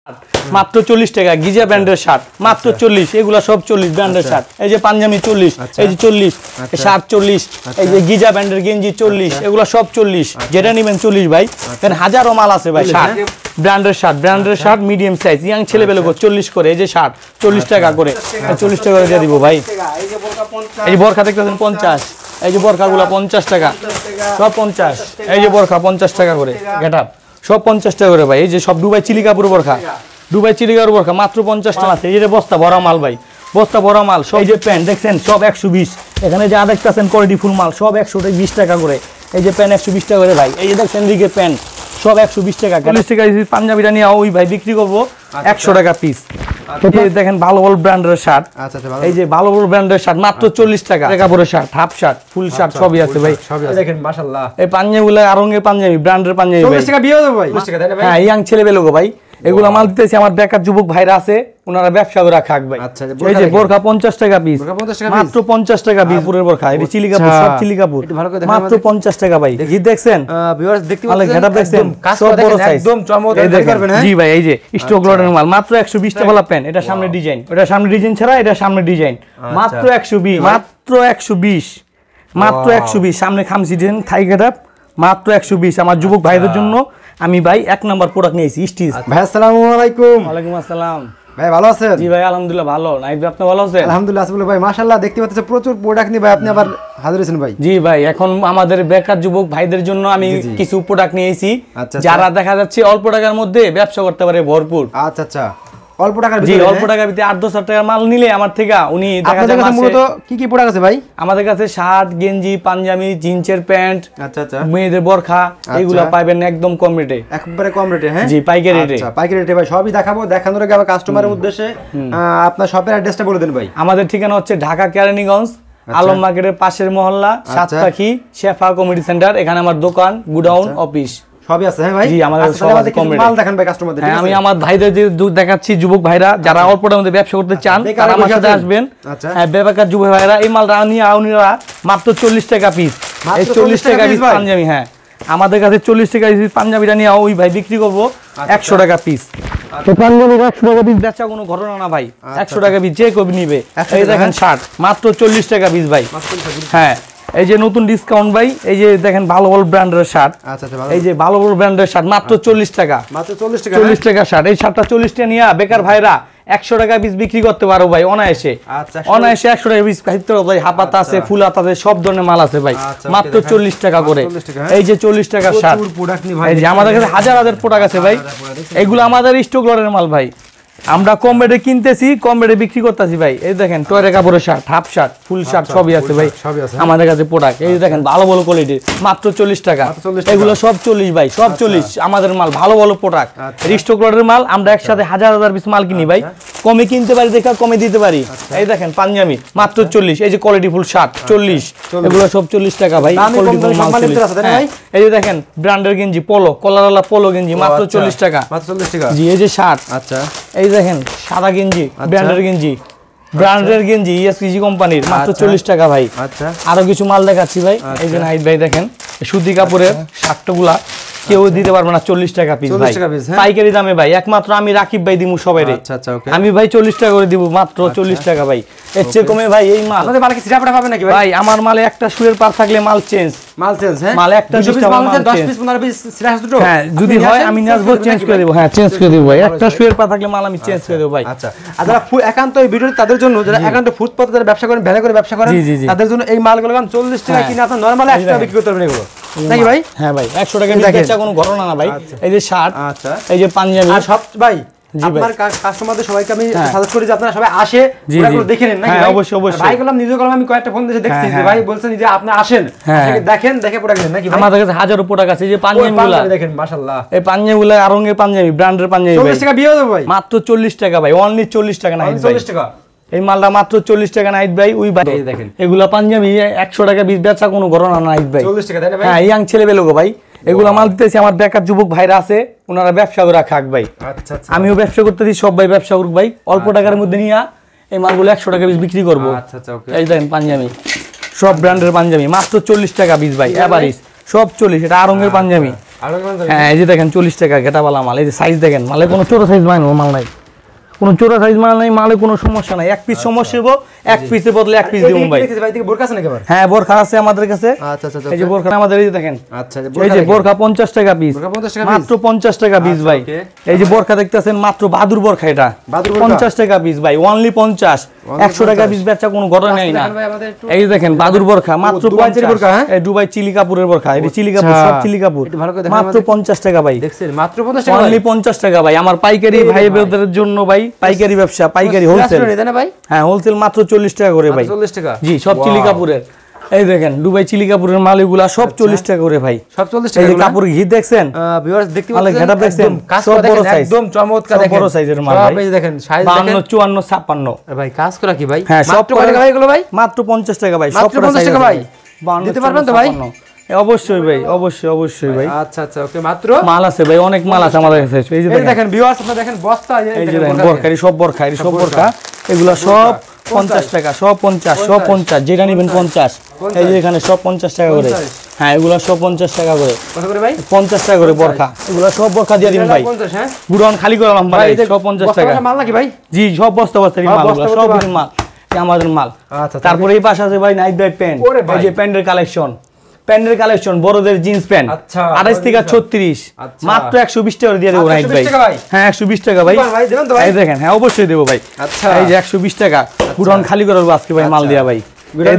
মাত্র 40 টাকা গিজা ব্র্যান্ডের শার্ট মাত্র 40 এগুলা সব 40 ব্র্যান্ডের শার্ট এই যে পাঞ্জাবি 40 এই যে 40 শার্ট 40 এই যে গিজা ব্র্যান্ডের গেঞ্জি 40 এগুলা সব 40 যেটা নেবেন 40 ভাই দেন হাজারো মাল আছে ভাই শার্ট ব্র্যান্ডের শার্ট মিডিয়াম সাইজ ইয়াং ছেলেবেলে 40 করে এই যে শার্ট 40 টাকা করে 40 টাকা করে দিয়ে দিব ভাই এই যে বরখা দেখতেছেন 50 এই যে বরখাগুলো 50 টাকা সব 50 এই যে বরখা 50 টাকা করে গেটআপ সব 50 টাকা করে ভাই এই যে সব দুবাই চিলি কাপড় বরখা মাত্র 50 টাকা আছে এই যে বস্তা ভরা মাল ভাই বস্তা ভরা মাল সব এই যে প্যান্ট দেখছেন সব 120 এখানে যা দেখতেছেন কোয়ালিটি ফুল মাল সব 120 টাকা করে এই যে প্যান্ট 120 টাকা করে ভাই এই যে দেখছেন দিকে প্যান্ট সব 120 টাকা 40 টাকা পাঞ্জাবিটা নিয়ে ওই ভাই বিক্রি করব 100 টাকা পিস দেখেন ভালো ভালো ব্র্যান্ডের শার্ট এই যে ভালো ভালো ব্র্যান্ডের শার্ট মাত্র 40 টাকা কাপড়ের shirt half shirt full shirt সবই আছে ভাই দেখেন মাশাআল্লাহ এই পাঞ্জাবিগুলো আরঙ্গের পাঞ্জাবি ব্র্যান্ডের পাঞ্জাবি 40 টাকা বিয়ে হবে ভাই 40 টাকা তাই না ভাই হ্যাঁ ইয়াং ছেলে বেলোগো ভাই এগুলো মাল দিতেছি আমার বেকার যুবক ভাইরা আছে ওনারা ব্যবসা করে খাক ভাই এই যে বোরখা 50 টাকা পিস মাত্র 50 টাকা পিস পুরের বোরখা এই চিলি কাপড় সব চিলি কাপড় মাত্র 50 টাকা ভাই দেখি দেখছেন ভিউয়ার্স দেখতে পাচ্ছেন ঘাটা দেখছেন সব বড় সাইজ একদম চমৎকার দেখতে পারবেন হ্যাঁ জি ভাই এই যে স্টক লটের মাল মাত্র 120 টাকা वाला প্যান্ট এটা সামনে ডিজাইন এটা সামনে ডিজাইন ছাড়া এটা সামনে ডিজাইন মাত্র 120 মাত্র 120 সামনে খামসি ডিজাইন থাই ঘাটা মাত্র 120 আমার যুবক ভাইদের জন্য আমি ভাই এক নাম্বার প্রোডাক্ট নিয়েছি স্টিচ ভাই আসসালামু আলাইকুম ওয়ালাইকুম আসসালাম ভাই ভালো আছেন জি ভাই আলহামদুলিল্লাহ ভালো নাইব আপনি ভালো আছেন আলহামদুলিল্লাহ আসলে ভাই মাশাআল্লাহ দেখতে পাচ্ছেন প্রচুর প্রোডাক্ট নিয়ে ভাই আপনি আবার হাজির হয়েছেন ভাই জি ভাই এখন আমাদের বেকার যুবক ভাইদের জন্য আমি কিছু প্রোডাক্ট নিয়েছি যারা দেখা যাচ্ছে অল্প টাকার মধ্যে ব্যবসা করতে পারে ভরপুর আচ্ছা আচ্ছা অল্প টাকার ভিতরে জি অল্প টাকার ভিতরে 8-10 টাকার মাল নিলে আমার থেকে উনি দেখা যায় আমাদের মূলত কি কি প্রোডাক্ট আছে ভাই আমাদের কাছে শার্ট গেঞ্জি পাঞ্জাবি জিন্সের প্যান্ট আচ্ছা আচ্ছা মেয়েদের বোরখা এগুলা পাবেন একদম কম রেটে একবারে কম রেটে হ্যাঁ জি পাইকারি রেটে আচ্ছা পাইকারি রেটে ভাই সবই দেখাবো দেখানোর আগে আমার কাস্টমারের উদ্দেশ্যে আপনার শপের অ্যাড্রেসটা বলে দেন ভাই আমাদের ঠিকানা হচ্ছে ঢাকা কেরানীগঞ্জ আলম মার্কেটের পাশের মহল্লা সাতপাখি শেফা কমিউনিটি সেন্টার এখানে আমার দোকান গোডাউন অফিস সবই আছে হ্যাঁ ভাই জি আমাদের সব মাল দেখেন ভাই কাস্টমারদের হ্যাঁ আমি আমার ভাইদের যে দেখাচ্ছি যুবক ভাইরা যারা অল্প টাকার মধ্যে ব্যবসা করতে চান তারা আমার সাথে আসবেন হ্যাঁ বেকার যুবক ভাইরা এই মালটা নিয়ে উনিরা মাত্র 40 টাকা পিস এই 40 টাকা পিস পাঞ্জাবি হ্যাঁ আমাদের কাছে 40 টাকা পিস পাঞ্জাবিটা নিয়ে ওই ভাই বিক্রি করব 100 টাকা পিস তো পাঞ্জাবি 100 টাকা পিস বেচা কোনো ঘটনা না ভাই 100 টাকা পিস যে কবি নিবে এই দেখেন শার্ট মাত্র 40 টাকা পিস ভাই হ্যাঁ এই যে নতুন ডিসকাউন্ট ভাই এই যে দেখেন ভালো ভালো ব্র্যান্ডের শার্ট আচ্ছা এই যে ভালো ভালো ব্র্যান্ডের শার্ট মাত্র 40 টাকা মাত্র 40 টাকা শার্ট এই শার্টটা 40 টাকা নিয়া বেকার ভাইরা 100 টাকা পিস বিক্রি করতে পারো ভাই অনায়াসে অনায়াসে 100 টাকা পিস খাইতে পারো ভাই হাপাতা আছে ফুল হাতা আছে সব ধরনের মাল আছে ভাই মাত্র 40 টাকা করে এই যে 40 টাকা শার্ট এই যে আমাদের কাছে হাজার হাজার প্রোডাক্ট আছে ভাই এগুলো আমাদের স্টক লটের মাল ভাই আমরা কম রেটে কিনতেছি কম রেটে বিক্রি করতেছি ভাই এই দেখেন টয়রে কাপড়ের shirt half shirt full shirt সবই আছে ভাই আমাদের কাছে প্রোডাক্ট এই দেখেন ভালো ভালো কোয়ালিটি মাত্র 40 টাকা এগুলো সব 40 ভাই সব 40 আমাদের মাল ভালো ভালো প্রোডাক্ট স্টক লটের মাল আমরা একসাথে হাজার হাজার পিস মাল কিনি ভাই কমে কিনতে পারি দেখা কমে দিতে পারি এই দেখেন পাঞ্জাবি মাত্র 40 এই যে কোয়ালিটি ফুল শার্ট 40 এগুলো সব 40 টাকা ভাই কোয়ালিটি ফুল মাল এই যে দেখেন ব্র্যান্ডের গেঞ্জি পোলো কলারওয়ালা পোলো গেঞ্জি মাত্র 40 টাকা মাত্র 40 টাকা জি এই যে শার্ট আচ্ছা এই দেখেন সাদা গেঞ্জি ব্র্যান্ডের গেঞ্জি ইএসপিজি কোম্পানির মাত্র 40 টাকা ভাই আচ্ছা আরো কিছু মাল দেখাচ্ছি ভাই এই যে নাইট ভাই দেখেন সুতি কাপড়ের শার্টগুলা কেউ দিতে পারবে না 40 টাকা পিস ভাই পাইকারি দামে ভাই একমাত্র আমি রাকিব ভাই দিমু সবাইরে আচ্ছা আচ্ছা ওকে আমি ভাই 40 টাকা করে দিব মাত্র 40 টাকা ভাই এর চেয়ে কমে ভাই এই মাল আপনাদের মালে কি সিরাপটা পাবে নাকি ভাই আমার মালে একটা শুয়ের পার থাকলে মাল চেঞ্জ হ্যাঁ মাল একটা 10 পিস 15 পিস সিরাপ দুটো হ্যাঁ যদি হয় আমি নিয়ে আসবো চেঞ্জ করে দেব হ্যাঁ চেঞ্জ করে দেব ভাই একটা শুয়ের পার থাকলে মাল আমি চেঞ্জ করে দেব ভাই আচ্ছা আর যারা একান্ত এই ভিডিও তাদের জন্য যারা একান্ত ফুটপাতে যারা ব্যবসা করেন ভ্যানে করে ব্যবসা করেন তাদের জন্য এই মালগুলো 40 টাকা কিনা আপনারা নরমাল 100 টাকা বিক্রি করতে পারবেন এগুলো নাকি ভাই হ্যাঁ ভাই 100 টাকা বেচা কোনো ঘটনা না ভাই এই যে শার্ট আচ্ছা এই যে পাঞ্জাবি আর সব ভাই আপনার কাস্টমারদের সবাইকে আমি সাজেস্ট করি যে আপনারা সবাই আসে পুরো দেখে নেন নাকি ভাই অবশ্যই অবশ্যই ভাই বললাম নিজে করলাম আমি কয়েকটা ফোন দিয়ে দেখছি যে ভাই বলছেন যে আপনি আসেন দেখেন দেখে প্রোডাক্ট নেন নাকি ভাই আমাদের কাছে হাজারো প্রোডাক্ট আছে এই যে পাঞ্জাবিগুলো দেখেন মাশাআল্লাহ এই পাঞ্জাবিগুলো আরঙ্গের পাঞ্জাবি ব্র্যান্ডের পাঞ্জাবি 40 টাকা বিয়ে হবে ভাই মাত্র 40 টাকা ভাই অনলি 40 টাকা না 40 টাকা এই মালটা মাত্র 40 টাকা নাইট ভাই ওই ভাই দেখেন এগুলা পাঞ্জাবি 100 টাকা পিস বেচা কোনো ঘটনা না নাইট ভাই 40 টাকা তাই না ভাই হ্যাঁ ইয়াং ছেলে বেলোগো ভাই এগুলা মাল দিতেছি আমার বেকার যুবক ভাইরা আছে ওনারা ব্যবসা করে খাক ভাই আচ্ছা আচ্ছা আমিও ব্যবসা করতেছি সব ভাই ব্যবসা করুক ভাই অল্প টাকার মধ্যে নিয়া এই মালগুলো 100 টাকা পিস বিক্রি করব আচ্ছা আচ্ছা ওকে এই দেখেন পাঞ্জাবি সব ব্র্যান্ডের পাঞ্জাবি মাত্র 40 টাকা পিস ভাই এভারেজ সব 40 এটা আরঙ্গের পাঞ্জাবি হ্যাঁ এই যে দেখেন 40 টাকা গেটাওয়ালা মাল। এই যে সাইজ দেখেন, মালে কোনো ছোট সাইজ মাল নাই, কোনো চোরা সাইজ মাল নাই, মালে কোনো সমস্যা নাই। এক পিস সমস্যা হবো, এক পিসের বদলে এক পিস দেবো ভাই। হ্যাঁ বোরখা আছে আমাদের কাছে। এই যে বোরখা আমাদের, এই যে দেখেন, এই যে বোরখা 50 টাকা পিস, মাত্র 50 টাকা পিস ভাই। এই যে বোরখা দেখতেছেন, মাত্র বাহাদুর বোরখা, এটা 50 টাকা পিস ভাই, অনলি 50। 100 টাকা পিস বেচা কোনো ঘটনাই না। এই যে দেখেন বাহাদুর বোরখা মাত্র 50। এই দুবাই চিলি কাপুরের বোরখা, এই চিলি কাপুর, সব চিলি কাপুর, মাত্র 50 টাকা ভাই, দেখছেন মাত্র 50 টাকা, অনলি 50 টাকা ভাই। আমার পাইকারি ভাই বোনদের জন্য ভাই, পাইকারি ব্যবসা, পাইকারি হোলসেল। হ্যাঁ হোলসেল মাত্র 40 টাকা করে ভাই। 40 টাকা জি, সব চিলি কাপুরের। এই দেখেন দুবাই চিলি কাপুরের মাল, এগুলা সব 40 টাকা করে ভাই, সব 40 টাকা। এই কাপড় ঘি দেখছেন, ভিউয়ার্স দেখতে পাচ্ছেন, ঘাটা দেখছেন, সব বড় সাইজ, একদম চমৎকার, দেখেন বড় সাইজের মাল ভাই। এই দেখেন সাইজ দেখেন 52 54 56 ভাই, কাজ করা কি ভাই? হ্যাঁ সব কত টাকা ভাই এগুলো ভাই? মাত্র 50 টাকা ভাই, সব 50 টাকা ভাই। দিতে পারবেন তো ভাই? অবশ্যই ভাই, অবশ্যই অবশ্যই ভাই। আচ্ছা আচ্ছা ওকে, মাত্র মাল আছে ভাই, অনেক মাল আছে আমাদের কাছে। এই যে দেখেন ভিউয়ার্স, আপনারা দেখেন বস্তা, এই যে দেখেন বোরখারি, সব বোরখা, এই সব বোরখা, এগুলা সব 50 টাকা, সব 50, সব 50, যেটা নেবেন 50। এই যে এখানে সব 50 টাকা করে। হ্যাঁ এগুলা সব 50 টাকা করে। কত করে ভাই? 50 টাকা করে বোরখা, এগুলা সব বোরখা দিয়ে দিন ভাই। 50 হ্যাঁ, গুড়ন খালি করলাম ভাই, সব 50 টাকা। মাল নাকি ভাই? জি সব বস্তা বস্তারই মাল, সব মাল আমাদের মাল। আচ্ছা তারপরে এই পাশে আছে ভাই নাইট বাইট প্যান্ট, এই যে প্যান্টের কালেকশন, প্যান্টের কালেকশন, বড়দের জিন্স প্যান্ট 28 থেকে 36, মাত্র 120 টাকা দিয়ে দেবো নাইট ভাই। হ্যাঁ 120 টাকা ভাই, এই দেখেন, হ্যাঁ অবশ্যই দেবো ভাই। এই যে 120 টাকা গুড়ন খালি করে আজকে ভাই মাল দিয়া ভাই।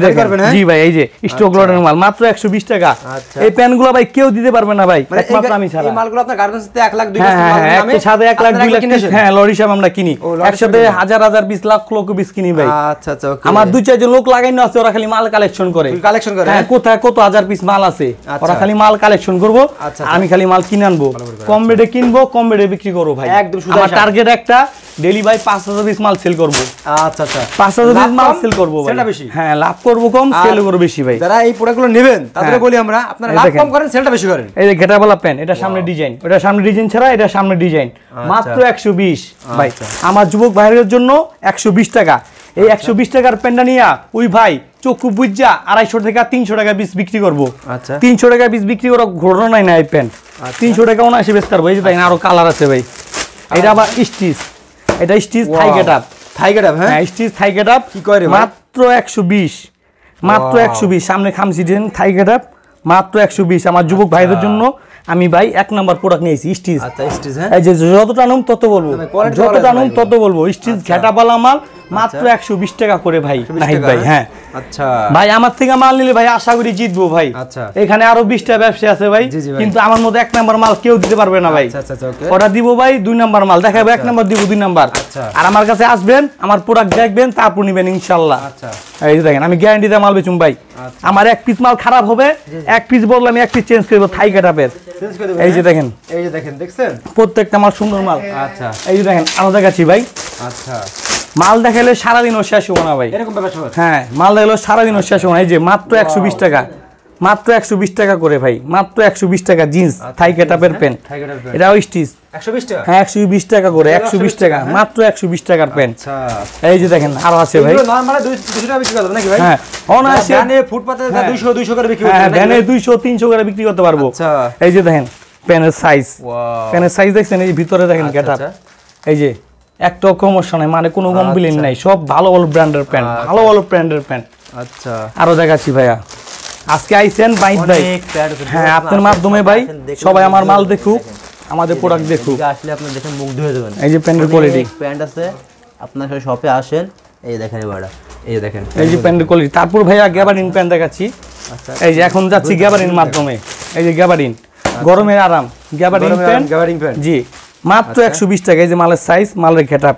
জি ভাই, এই যে স্টক লটের মাল মাত্র 120 টাকা। এই প্যান্টগুলো ভাই কেউ দিতে পারবে না ভাই, একমাত্র আমি ছাড়া। এই মালগুলো আপনার গার্মেন্টসে 1 লাখ 2 লাখ নামে, সাথে 1 লাখ 2 লাখ, হ্যাঁ লরি হিসাব আমরা কিনি, একসাথে হাজার হাজার 20 লাখ লক্ষ পিস কিনি ভাই। আচ্ছা আচ্ছা ওকে, আমার 2-4 জন লোক লাগাইনো আছে, ওরা খালি মাল কালেকশন করে, হ্যাঁ কোথায় কত হাজার পিস মাল আছে, ওরা খালি মাল কালেকশন করবো, আমি খালি মাল কিনে আনবো, কম রেটে কিনবো, কম রেটে বিক্রি করবো ভাই। একদম আমার টার্গেট একটা, ডেইলি ভাই 5000 পিস মাল সেল করবো। আচ্ছা আচ্ছা 5000 পিস মাল সেল করবো ভাই, সেটা বেশি, হ্যাঁ লাভ করবো কম, সেল করবো বেশি ভাই। যারা এই প্রোডাক্টগুলো নেবেন তাদের বলি আমরা, আপনারা লাভ কম করেন, সেলটা বেশি করেন। এই যে গেটাওয়ালা প্যান্ট, এটা সামনে ডিজাইন, ওটা সামনে ডিজাইন ছাড়া, এটা সামনে ডিজাইন, মাত্র 120 ভাই। আমার যুবক ভাইয়ের জন্য 120 টাকা। এই 120 টাকার প্যান্টটা নিয়া ওই ভাই চক্ষু বুঝা 250 টাকা 300 টাকা পিস বিক্রি করবো। আচ্ছা 300 টাকা পিস বিক্রি করা ঘটনাই না, এই প্যান্ট 300 টাকা অনায়াসে বেচতে পারবো। এই যে দেখেন আরো কালার আছে ভাই, এটা আবার স্টিচ, এটা stitch Thai getup, Thai getup, হ্যাঁ স্টিচ থাই গেটআপ, কি করে মাত্র 120, মাত্র 120, সামনে খামসি ডিজাইন থাই গেটআপ, মাত্র 120। আমার যুবক ভাইদের জন্য আমি ভাই 1 নাম্বার প্রোডাক্ট নিয়েছি স্টিচ। আচ্ছা স্টিচ, হ্যাঁ এই যে যতটা নাম তত বলবো, যতটা নাম তত বলবো, স্টিচ ঘাটাওয়ালা মাল মাত্র 120 টাকা করে ভাই, নাহিদ ভাই। হ্যাঁ আচ্ছা ভাই, আমার থেকে মাল নিলে ভাই আশা করি জিতবো ভাই। আচ্ছা এখানে আরো 20টা ব্যবসা আছে ভাই, কিন্তু আমার মধ্যে 1 নাম্বার মাল কেউ দিতে পারবে না ভাই। আচ্ছা আচ্ছা ওকে, ওটা দিব ভাই 2 নাম্বার মাল, দেখাবো 1 নাম্বার দিব 2 নাম্বার। আর আমার কাছে আসবেন, আমার প্রোডাক্ট দেখবেন, তারপর নিবেন ইনশাআল্লাহ। আচ্ছা এই যে দেখেন আমি গ্যারান্টি দিয়ে মাল বেচুম ভাই। আমার 1 পিস মাল খারাপ হবে, 1 পিস বদলে আমি 1 পিস চেঞ্জ করব, থাই গেটআপের। এই যে দেখেন, এই যে দেখেন, দেখছেন প্রত্যেকটা মাল সুন্দর মাল। আচ্ছা এই যে দেখেন আরো দেখাচ্ছি ভাই। আচ্ছা মাল দেখাইলে সারাদিনও শেষ হবো না ভাই, এরকম ব্যাপার। হ্যাঁ মাল দেখাইলে সারাদিনও শেষ হবো না। এই যে মাত্র 120 টাকা, মাত্র 120 টাকা করে ভাই, মাত্র 120 টাকা জিন্স থাই গেটআপের প্যান্ট, এটাও স্টিচ 120 টাকা। হ্যাঁ 120 টাকা করে, 120 টাকা, মাত্র 120 টাকার প্যান্ট। আচ্ছা এই যে দেখেন আরো আছে ভাই, নরমালি 200 টাকা বিক্রি করতে নাকি ভাই? হ্যাঁ অনায়াসে ভ্যানে ফুটপাতে 200 200 করে বিক্রি করতে, হ্যাঁ ভ্যানে 200 300 করে বিক্রি করতে পারবো। আচ্ছা এই যে দেখেন প্যানের সাইজ, প্যানের সাইজ দেখছেন, এই ভিতরে দেখেন গেটআপ, এই যে একটা সমস্যা নাই, মানে কোনো কমপ্লেইন নাই, সব ভালো ভালো ব্র্যান্ডের প্যান্ট, ভালো ভালো ব্র্যান্ডের প্যান্ট। আচ্ছা আরো দেখাচ্ছি ভাইয়া, আজকে আইছেন বাইট ভাই, হ্যাঁ আপনার মাধ্যমে ভাই সবাই আমার মাল দেখুক, আমাদের প্রোডাক্ট দেখুক, আসলে আপনি দেখেন মুগ্ধ হয়ে যাবেন। এই যে প্যান্টের কোয়ালিটি, প্যান্ট আছে আপনার শপে আসেন, এই দেখেন এবারে, এই যে দেখেন এই যে প্যান্টের কোয়ালিটি। তারপর ভাইয়া গ্যাবারিন প্যান্ট দেখাচ্ছি। আচ্ছা এই যে এখন যাচ্ছি গ্যাবারিন মাধ্যমে, এই যে গ্যাবারিন, গরমের আরাম গ্যাবারিন প্যান্ট, গ্যাবারিন প্যান্ট জি মাত্র 120 টাকা। এই যে মালের সাইজ, মালের গেটআপ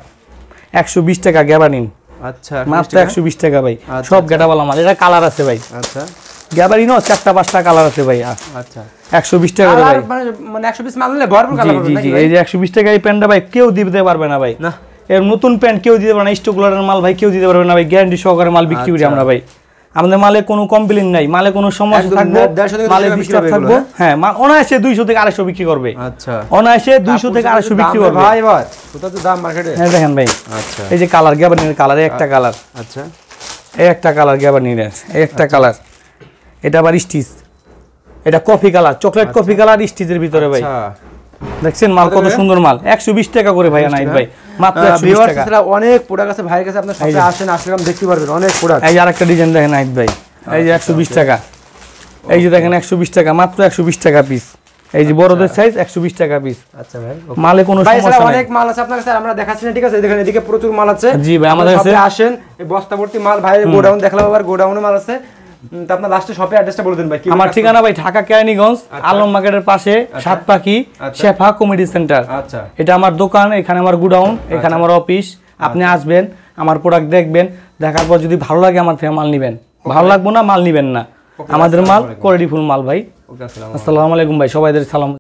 120 টাকা গ্যাবারিন। আচ্ছা মাত্র 120 টাকা ভাই, সব গেটআপওয়ালা মাল। এটা কালার আছে ভাই, আচ্ছা গ্যাবারিনও 4টা 5টা কালার আছে ভাই। আচ্ছা 120 টাকা করে ভাই, মানে 120 মাল নিলে ভরপুর কালার পাবেন নাকি? এই যে 120 টাকা এই প্যান্টটা ভাই কেউ দিতে পারবে না ভাই, না এর নতুন প্যান্ট কেউ দিতে পারবে না, স্টক লটের মাল ভাই কেউ দিতে পারবে না ভাই, গ্যারান্টি সহকারে মাল বিক্রি করি আমরা ভাই। আমাদের মালে কোনো কমপ্লেইন নাই, মালে কোনো সমস্যা থাকবে, মালে ডিস্টার্ব থাকবে, হ্যাঁ অনায়াসে 200 থেকে 250 বিক্রি করবে। আচ্ছা অনায়াসে 200 থেকে 250 বিক্রি করবে ভাই। এবার কত তো দাম মার্কেটে, হ্যাঁ দেখেন ভাই। আচ্ছা এই যে কালার, গ্যাবারিনের কালার, একটা কালার। আচ্ছা এই একটা কালার গ্যাবারিনের, এই একটা কালার, এটা আবার স্টিচ, এটা coffee colour, chocolate coffee colour স্টিচের ভিতরে ভাই। দেখছেন মাল কত সুন্দর মাল, 120 টাকা করে ভাই নাহিদ ভাই, মাত্র 120 টাকা। অনেক প্রোডাক্ট আছে ভাইয়ের কাছে, আপনারা সবাই আসেন, আসলে দেখতে পারবেন অনেক প্রোডাক্ট। এই যে আরেকটা ডিজাইন দেখেন নাহিদ ভাই, এই যে 120 টাকা, এই যে দেখেন 120 টাকা, মাত্র 120 টাকা পিস। এই যে বড়দের সাইজ 120 টাকা পিস। আচ্ছা ভাই, মালে কোনো সমস্যা নাই, অনেক মাল আছে আপনার কাছে, আমরা দেখাচ্ছি না, ঠিক আছে? দেখেন এদিকে প্রচুর মাল আছে। জি ভাই, আমাদের কাছে আসেন, এই বস্তা ভর্তি মাল ভাইয়ের গোডাউন দেখলাম, আবার গোডাউনে মাল আছে। তো আপনার লাস্টে শপের অ্যাড্রেসটা বলে দেন ভাই। আমার ঠিকানা ভাই ঢাকা কেরানীগঞ্জ আলম মার্কেটের পাশে সাতপাখি শেফা কমেডি সেন্টার। আচ্ছা, এটা আমার দোকান, এখানে আমার গোডাউন, এখানে আমার অফিস। আপনি আসবেন, আমার প্রোডাক্ট দেখবেন, দেখার পর যদি ভালো লাগে আমার থেকে মাল নেবেন, ভালো লাগবে না মাল নেবেন না। আমাদের মাল কোয়ালিটি ফুল মাল ভাই। আসসালামু আলাইকুম ভাই, সবাইদের সালাম।